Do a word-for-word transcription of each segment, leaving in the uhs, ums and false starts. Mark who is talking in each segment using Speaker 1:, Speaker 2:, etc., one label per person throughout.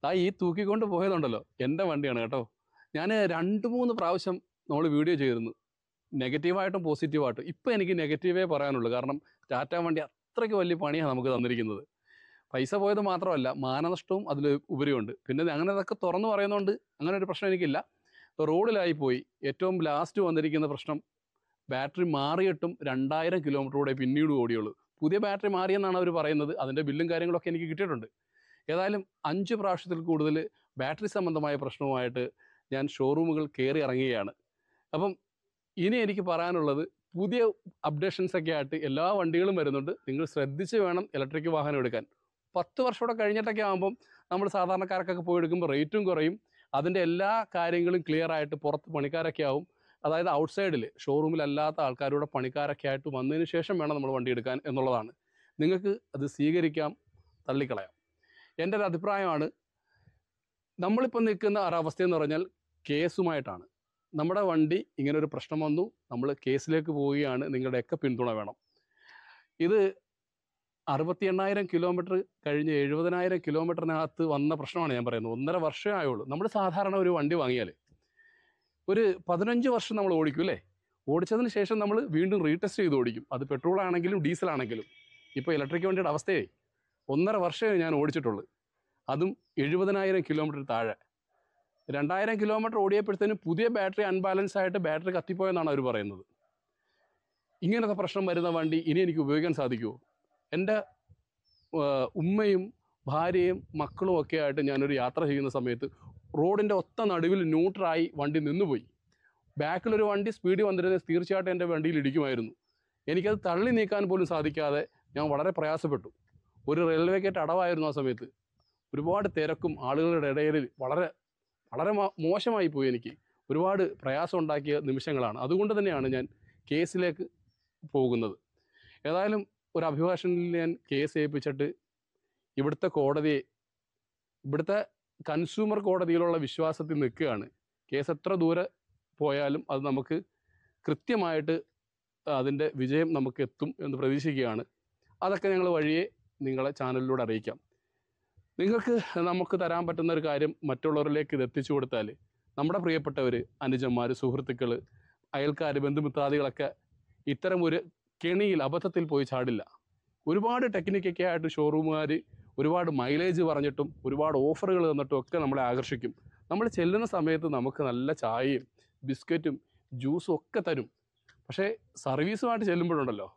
Speaker 1: ആ ഈ തൂക്കിക്കൊണ്ട് പോയതുണ്ടല്ലോ എൻ്റെ വണ്ടിയാണ് കേട്ടോ. ഞാൻ രണ്ട് മൂന്ന് പ്രാവശ്യം നമ്മൾ വീഡിയോ ചെയ്തിരുന്നു, നെഗറ്റീവായിട്ടും പോസിറ്റീവായിട്ടും. ഇപ്പം എനിക്ക് നെഗറ്റീവേ പറയാനുള്ളൂ. കാരണം ടാറ്റ വണ്ടി അത്രയ്ക്ക് വലിയ പണിയാണ് നമുക്ക് തന്നിരിക്കുന്നത്. പൈസ പോയത് മാത്രമല്ല, മാനനഷ്ടവും അതിൽ ഉപരിയുണ്ട്. പിന്നെ അങ്ങനെ അതൊക്കെ തുറന്നു പറയുന്നതുകൊണ്ട് അങ്ങനെ ഒരു പ്രശ്നം എനിക്കില്ല. ഇപ്പോൾ റോഡിലായി പോയി. ഏറ്റവും ലാസ്റ്റ് വന്നിരിക്കുന്ന പ്രശ്നം, ബാറ്ററി മാറിയിട്ടും രണ്ടായിരം കിലോമീറ്റർ കൂടെ പിന്നീട് ഓടിയുള്ളൂ. പുതിയ ബാറ്ററി മാറിയെന്നാണ് അവർ പറയുന്നത്. അതിൻ്റെ ബില്ലും കാര്യങ്ങളൊക്കെ എനിക്ക് കിട്ടിയിട്ടുണ്ട്. ഏതായാലും അഞ്ച് പ്രാവശ്യത്തിൽ കൂടുതൽ ബാറ്ററി സംബന്ധമായ പ്രശ്നവുമായിട്ട് ഞാൻ ഷോറൂമുകൾ കയറി ഇറങ്ങുകയാണ്. അപ്പം ഇനി എനിക്ക് പറയാനുള്ളത്, പുതിയ അപ്ഡേഷൻസൊക്കെ ആയിട്ട് എല്ലാ വണ്ടികളും വരുന്നുണ്ട്. നിങ്ങൾ ശ്രദ്ധിച്ച് വേണം ഇലക്ട്രിക് വാഹനം എടുക്കാൻ. പത്ത് വർഷമൂടെ കഴിഞ്ഞിട്ടൊക്കെ ആകുമ്പം നമ്മൾ സാധാരണക്കാർക്കൊക്കെ പോയി എടുക്കുമ്പോൾ റേറ്റും കുറയും. അതിൻ്റെ എല്ലാ കാര്യങ്ങളും ക്ലിയർ ആയിട്ട് പുറത്ത് പണിക്കാരൊക്കെ ആവും. അതായത് ഔട്ട്സൈഡിൽ ഷോറൂമിലല്ലാത്ത ആൾക്കാരുടെ പണിക്കാരൊക്കെ ആയിട്ട് വന്നതിന് ശേഷം വേണം നമ്മൾ വണ്ടി എടുക്കാൻ എന്നുള്ളതാണ്. നിങ്ങൾക്ക് അത് സ്വീകരിക്കാം, തള്ളിക്കളയാം. എൻ്റെ ഒരു അഭിപ്രായമാണ്. നമ്മളിപ്പോൾ നിൽക്കുന്ന ഒരവസ്ഥയെന്ന് പറഞ്ഞാൽ കേസുമായിട്ടാണ്. നമ്മുടെ വണ്ടി ഇങ്ങനൊരു പ്രശ്നം വന്നു, നമ്മൾ കേസിലേക്ക് പോവുകയാണ്. നിങ്ങളുടെയൊക്കെ പിന്തുണ വേണം. ഇത് അറുപത്തി എണ്ണായിരം കിലോമീറ്റർ കഴിഞ്ഞ് എഴുപതിനായിരം കിലോമീറ്ററിനകത്ത് വന്ന പ്രശ്നമാണ് ഞാൻ പറയുന്നത്. ഒന്നര വർഷമേ ആയുള്ളൂ. നമ്മൾ സാധാരണ ഒരു വണ്ടി വാങ്ങിയാൽ ഒരു പതിനഞ്ച് വർഷം നമ്മൾ ഓടിക്കും അല്ലേ? ഓടിച്ചതിന് ശേഷം നമ്മൾ വീണ്ടും റീടെസ്റ്റ് ചെയ്ത് ഓടിക്കും. അത് പെട്രോൾ ആണെങ്കിലും ഡീസലാണെങ്കിലും. ഇപ്പോൾ ഇലക്ട്രിക് വണ്ടിയുടെ അവസ്ഥയെ ഒന്നര വർഷമേ ഞാൻ ഓടിച്ചിട്ടുള്ളൂ, അതും എഴുപതിനായിരം കിലോമീറ്റർ താഴെ. രണ്ടായിരം കിലോമീറ്റർ ഓടിയപ്പോഴത്തേനും പുതിയ ബാറ്ററി അൺബാലൻസ് ആയിട്ട് ബാറ്ററി കത്തിപ്പോയെന്നാണ് അവർ പറയുന്നത്. ഇങ്ങനത്തെ പ്രശ്നം വരുന്ന വണ്ടി ഇനി എനിക്ക് ഉപയോഗിക്കാൻ സാധിക്കുമോ? എൻ്റെ ഉമ്മയും ഭാര്യയും മക്കളും ഒക്കെ ആയിട്ട് ഞാനൊരു യാത്ര ചെയ്യുന്ന സമയത്ത് റോഡിൻ്റെ ഒത്ത നടുവിൽ ന്യൂട്രായി വണ്ടി നിന്നുപോയി. ബാക്കിലൊരു വണ്ടി സ്പീഡിൽ വന്നിരുന്നത് തീർച്ചയായിട്ടും എൻ്റെ വണ്ടിയിൽ ഇടിക്കുമായിരുന്നു. എനിക്കത് തള്ളി നീക്കാൻ പോലും സാധിക്കാതെ ഞാൻ വളരെ പ്രയാസപ്പെട്ടു. ഒരു റെയിൽവേ ഗേറ്റ് അടവായിരുന്നു ആ സമയത്ത്. ഒരുപാട് തിരക്കും ആളുകളുടെ ഇടയിൽ വളരെ വളരെ മോശമായി പോയി. എനിക്ക് ഒരുപാട് പ്രയാസം ഉണ്ടാക്കിയ നിമിഷങ്ങളാണ്. അതുകൊണ്ട് തന്നെയാണ് ഞാൻ കേസിലേക്ക് പോകുന്നത്. ഏതായാലും ഒരു അഭിഭാഷകനിൽ ഞാൻ കേസ് ഏൽപ്പിച്ചിട്ട് ഇവിടുത്തെ കോടതിയെ, ഇവിടുത്തെ കൺസ്യൂമർ കോടതിയിലുള്ള വിശ്വാസത്തിൽ നിൽക്കുകയാണ്. കേസ് എത്ര ദൂരെ പോയാലും അത് നമുക്ക് കൃത്യമായിട്ട് അതിൻ്റെ വിജയം നമുക്ക് എത്തും എന്ന് പ്രതീക്ഷിക്കുകയാണ്. അതൊക്കെ ഞങ്ങൾ വഴിയെ നിങ്ങളെ ചാനലിലൂടെ അറിയിക്കാം. നിങ്ങൾക്ക് നമുക്ക് തരാൻ പറ്റുന്ന ഒരു കാര്യം മറ്റുള്ളവരിലേക്ക് ഇത് എത്തിച്ചു കൊടുത്താൽ നമ്മുടെ പ്രിയപ്പെട്ടവർ, അനുജന്മാർ, സുഹൃത്തുക്കൾ, അയൽക്കാർ, ബന്ധുമിത്രാദികളൊക്കെ ഇത്തരം ഒരു കെണിയിൽ അബദ്ധത്തിൽ പോയി ചാടില്ല. ഒരുപാട് ടെക്നിക്കൊക്കെ ആയിട്ട് ഷോറൂമുകാർ ഒരുപാട് മൈലേജ് പറഞ്ഞിട്ടും ഒരുപാട് ഓഫറുകൾ തന്നിട്ടും ഒക്കെ നമ്മളെ ആകർഷിക്കും. നമ്മൾ ചെല്ലുന്ന സമയത്ത് നമുക്ക് നല്ല ചായയും ബിസ്ക്കറ്റും ജ്യൂസും ഒക്കെ തരും. പക്ഷേ സർവീസുമായിട്ട് ചെല്ലുമ്പോഴുണ്ടല്ലോ,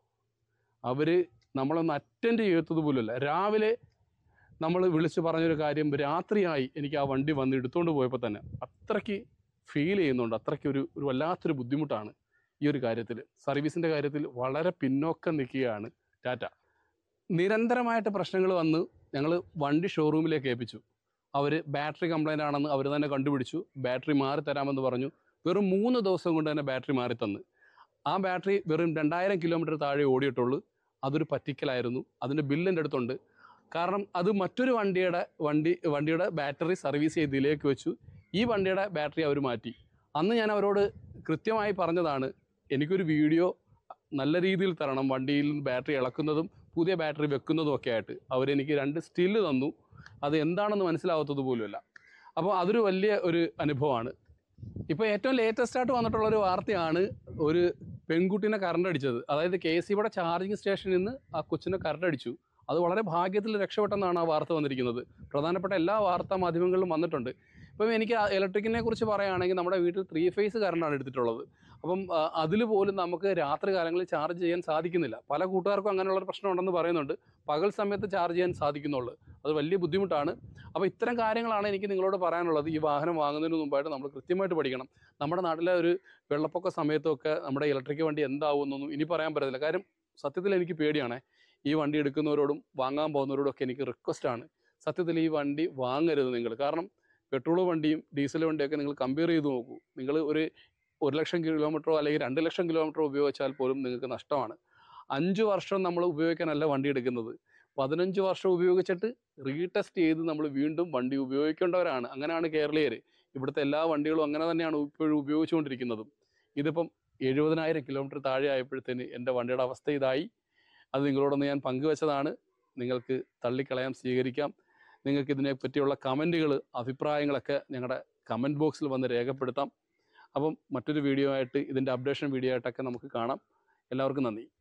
Speaker 1: അവർ നമ്മളൊന്ന് അറ്റൻഡ് ചെയ്യത്തത് പോലുമല്ല. രാവിലെ നമ്മൾ വിളിച്ച് പറഞ്ഞൊരു കാര്യം രാത്രിയായി എനിക്ക് ആ വണ്ടി വന്ന് എടുത്തുകൊണ്ട് പോയപ്പോൾ തന്നെ അത്രയ്ക്ക് ഫീൽ ചെയ്യുന്നുണ്ട്. അത്രയ്ക്ക് ഒരു ഒരു വല്ലാത്തൊരു ബുദ്ധിമുട്ടാണ് ഈ ഒരു കാര്യത്തിൽ. സർവീസിൻ്റെ കാര്യത്തിൽ വളരെ പിന്നോക്കം നിൽക്കുകയാണ് ടാറ്റ. നിരന്തരമായിട്ട് പ്രശ്നങ്ങൾ വന്ന് ഞങ്ങൾ വണ്ടി ഷോറൂമിലേക്ക് ഏൽപ്പിച്ചു. അവർ ബാറ്ററി കംപ്ലൈൻ്റ് ആണെന്ന് അവർ തന്നെ കണ്ടുപിടിച്ചു. ബാറ്ററി മാറി തരാമെന്ന് പറഞ്ഞു. വെറും മൂന്ന് ദിവസം കൊണ്ട് തന്നെ ബാറ്ററി മാറി തന്ന്. ആ ബാറ്ററി വെറും രണ്ടായിരം കിലോമീറ്റർ താഴെ ഓടിയിട്ടുള്ളൂ. അതൊരു പറ്റിക്കലായിരുന്നു. അതിൻ്റെ ബില്ലിൻ്റെ അടുത്തുണ്ട്. കാരണം അത് മറ്റൊരു വണ്ടിയുടെ വണ്ടി വണ്ടിയുടെ ബാറ്ററി സർവീസ് ചെയ്തതിലേക്ക് വെച്ചു. ഈ വണ്ടിയുടെ ബാറ്ററി അവർ മാറ്റി. അന്ന് ഞാൻ അവരോട് കൃത്യമായി പറഞ്ഞതാണ്, എനിക്കൊരു വീഡിയോ നല്ല രീതിയിൽ തരണം, വണ്ടിയിൽ ബാറ്ററി ഇളക്കുന്നതും പുതിയ ബാറ്ററി വെക്കുന്നതും ഒക്കെ ആയിട്ട്. അവരെനിക്ക് രണ്ട് സ്റ്റില്ല് തന്നു. അത് എന്താണെന്ന് മനസ്സിലാവാത്തത് പോലുമല്ല. അപ്പോൾ അതൊരു വലിയ ഒരു അനുഭവമാണ്. ഇപ്പോൾ ഏറ്റവും ലേറ്റസ്റ്റ് ആയിട്ട് വന്നിട്ടുള്ളൊരു വാർത്തയാണ് ഒരു പെൺകുട്ടീനെ കറണ്ട് അടിച്ചത്. അതായത് കെ എസ് സിയുടെ ചാർജിങ് സ്റ്റേഷനിൽ നിന്ന് ആ കൊച്ചിനെ കറണ്ട് അടിച്ചു. അത് വളരെ ഭാഗ്യത്തിൽ രക്ഷപ്പെട്ടെന്നാണ് ആ വാർത്ത വന്നിരിക്കുന്നത്. പ്രധാനപ്പെട്ട എല്ലാ വാർത്താ മാധ്യമങ്ങളിലും വന്നിട്ടുണ്ട്. ഇപ്പം എനിക്ക് ഇലക്ട്രിക്കിനെ കുറിച്ച് പറയുകയാണെങ്കിൽ നമ്മുടെ വീട്ടിൽ ത്രീ ഫേസ് കറണ്ടാണ് എടുത്തിട്ടുള്ളത്. അപ്പം അതിൽ പോലും നമുക്ക് രാത്രി കാലങ്ങളിൽ ചാർജ് ചെയ്യാൻ സാധിക്കുന്നില്ല. പല കൂട്ടുകാർക്കും അങ്ങനെയുള്ളൊരു പ്രശ്നം ഉണ്ടെന്ന് പറയുന്നുണ്ട്. പകൽ സമയത്ത് ചാർജ് ചെയ്യാൻ സാധിക്കുന്നുള്ളൂ. അത് വലിയ ബുദ്ധിമുട്ടാണ്. അപ്പോൾ ഇത്തരം കാര്യങ്ങളാണ് എനിക്ക് നിങ്ങളോട് പറയാനുള്ളത്. ഈ വാഹനം വാങ്ങുന്നതിന് മുമ്പായിട്ട് നമ്മൾ കൃത്യമായിട്ട് പഠിക്കണം. നമ്മുടെ നാട്ടിലെ ഒരു വെള്ളപ്പൊക്ക സമയത്തൊക്കെ നമ്മുടെ ഇലക്ട്രിക് വണ്ടി എന്താവുമെന്നൊന്നും ഇനി പറയാൻ പറ്റത്തില്ല. കാര്യം സത്യത്തിൽ എനിക്ക് പേടിയാണ്. ഈ വണ്ടി എടുക്കുന്നവരോടും വാങ്ങാൻ പോകുന്നവരോടും ഒക്കെ എനിക്ക് റിക്വസ്റ്റാണ്, സത്യത്തിൽ ഈ വണ്ടി വാങ്ങരുത് നിങ്ങൾ. കാരണം പെട്രോൾ വണ്ടിയും ഡീസൽ വണ്ടിയൊക്കെ നിങ്ങൾ കമ്പയർ ചെയ്ത് നോക്കൂ. നിങ്ങൾ ഒരു ഒരു ലക്ഷം കിലോമീറ്ററോ അല്ലെങ്കിൽ രണ്ട് ലക്ഷം കിലോമീറ്ററോ ഉപയോഗിച്ചാൽ പോലും നിങ്ങൾക്ക് നഷ്ടമാണ്. അഞ്ച് വർഷം നമ്മൾ ഉപയോഗിക്കാനല്ല വണ്ടി എടുക്കുന്നത്. പതിനഞ്ച് വർഷം ഉപയോഗിച്ചിട്ട് റീടെസ്റ്റ് ചെയ്ത് നമ്മൾ വീണ്ടും വണ്ടി ഉപയോഗിക്കേണ്ടവരാണ്. അങ്ങനെയാണ് കേരളീയർ. ഇവിടുത്തെ എല്ലാ വണ്ടികളും അങ്ങനെ തന്നെയാണ് ഇപ്പോഴും ഉപയോഗിച്ചുകൊണ്ടിരിക്കുന്നതും. ഇതിപ്പം എഴുപതിനായിരം കിലോമീറ്റർ താഴെ ആയപ്പോഴത്തേന് എൻ്റെ വണ്ടിയുടെ അവസ്ഥ ഇതായി. അത് നിങ്ങളോടൊന്ന് ഞാൻ പങ്കുവെച്ചതാണ്. നിങ്ങൾക്ക് തള്ളിക്കളയാം, സ്വീകരിക്കാം. നിങ്ങൾക്ക് ഇതിനെ പറ്റിയുള്ള കമൻറ്റുകൾ അഭിപ്രായങ്ങളൊക്കെ ഞങ്ങളുടെ കമൻറ്റ് ബോക്സിൽ വന്ന് രേഖപ്പെടുത്താം. അപ്പം മറ്റൊരു വീഡിയോ ആയിട്ട് ഇതിൻ്റെ അപ്ഡേഷൻ വീഡിയോ ആയിട്ടൊക്കെ നമുക്ക് കാണാം. എല്ലാവർക്കും നന്ദി.